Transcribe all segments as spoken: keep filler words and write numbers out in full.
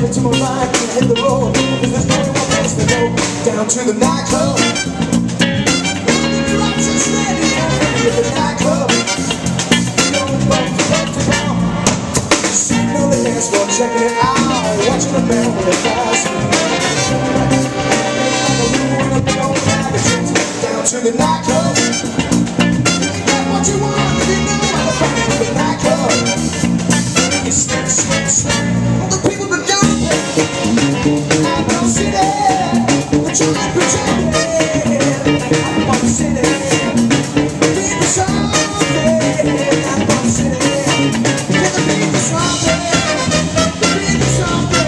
to my mind and hit the road, cause there's only one place to go, down to the nightclub. The rocks are steady, at the nightclub. Going bump to bump to bump, sitting on the dance floor, checking it out, watching the band when they pass me. Like a little one, a big old bag of tricks, down to the nightclub. Ain't that what you want, if you know how to find it, the nightclub. It's slip, slip, slip, all the people that don't play. I don't see that, but you're not pretending. I want to see that, people something. I want to see that, get the people something, the people something.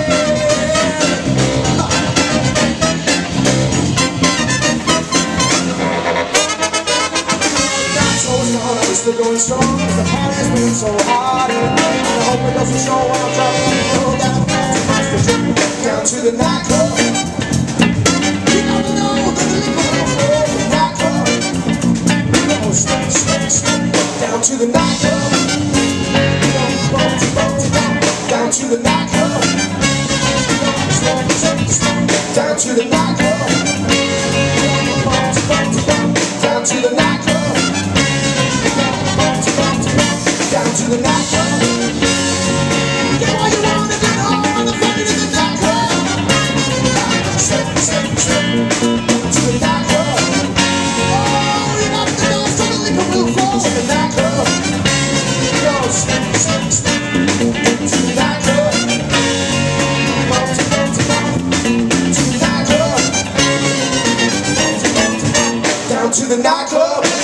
That's always gone, I'm still going strong, cause the party's been so hard. I hope it doesn't show when I'm dropping the road that I've got too much to drink, down to the nightclub. You gotta know that the liquor will flow, the nightclub. Go slip, slip, slip, down to the nightclub. Bump, bump, bump, bump, down to the nightclub. Slip, slip, slip, down to the nightclub. Bump, bump, bump, down to the nightclub. Bump, bump, bump, down to the nightclub. Get what you want and get all on the fucking in the nightclub. Slip, slip, slip, to the nightclub. Oh, you got the doors to the liquor will flow to the nightclub. Go slip, slip, slip, to the nightclub. Bump, bump, bump, to the nightclub. Bump, bump, bump, down to the nightclub.